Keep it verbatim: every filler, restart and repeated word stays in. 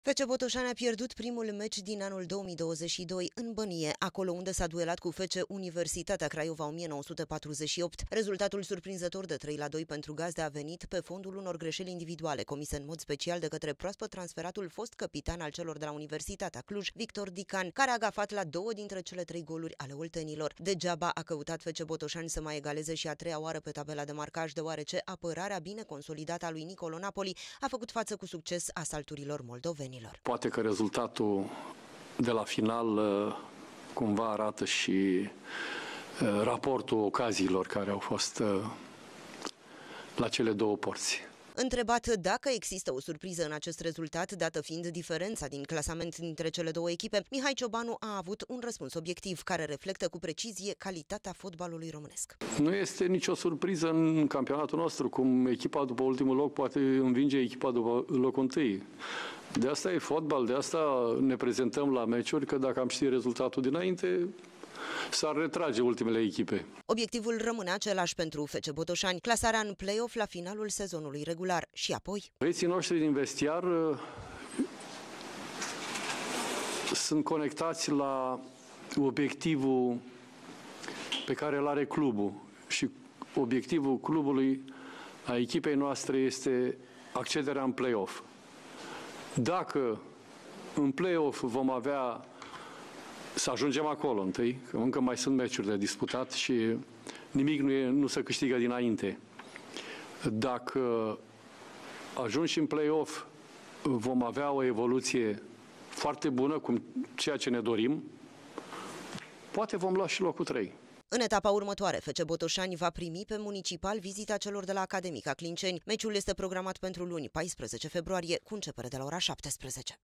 F C Botoșani a pierdut primul meci din anul două mii douăzeci și doi în Bănie, acolo unde s-a duelat cu F C Universitatea Craiova o mie nouă sute patruzeci și opt. Rezultatul surprinzător de trei la doi pentru gazde a venit pe fondul unor greșeli individuale comise în mod special de către proaspăt transferatul fost capitan al celor de la Universitatea Cluj, Victor Dican, care a gafat la două dintre cele trei goluri ale oltenilor. Degeaba a căutat F C Botoșani să mai egaleze și a treia oară pe tabela de marcaj, deoarece apărarea bine consolidată a lui Nicolo Napoli a făcut față cu succes asalturilor moldoveni. Poate că rezultatul de la final cumva arată și raportul ocaziilor care au fost la cele două porți. Întrebat dacă există o surpriză în acest rezultat, dată fiind diferența din clasament dintre cele două echipe, Mihai Ciobanu a avut un răspuns obiectiv care reflectă cu precizie calitatea fotbalului românesc. Nu este nicio surpriză în campionatul nostru, cum echipa după ultimul loc poate învinge echipa după locul întâi. De asta e fotbal, de asta ne prezentăm la meciuri, că dacă am ști rezultatul dinainte, s-ar retrage ultimele echipe. Obiectivul rămâne același pentru F C Botoșani, clasarea în play-off la finalul sezonului regular și apoi. Băieții noștri din vestiar sunt conectați la obiectivul pe care îl are clubul și obiectivul clubului, a echipei noastre, este accederea în play-off. Dacă în play-off vom avea să ajungem acolo întâi, că încă mai sunt meciuri de disputat și nimic nu, e, nu se câștigă dinainte. Dacă ajungi în play-off, vom avea o evoluție foarte bună, cum ceea ce ne dorim, poate vom lua și locul trei. În etapa următoare, F C Botoșani va primi pe Municipal vizita celor de la Academica Clinceni. Meciul este programat pentru luni, paisprezece februarie, cu începere de la ora șaptesprezece.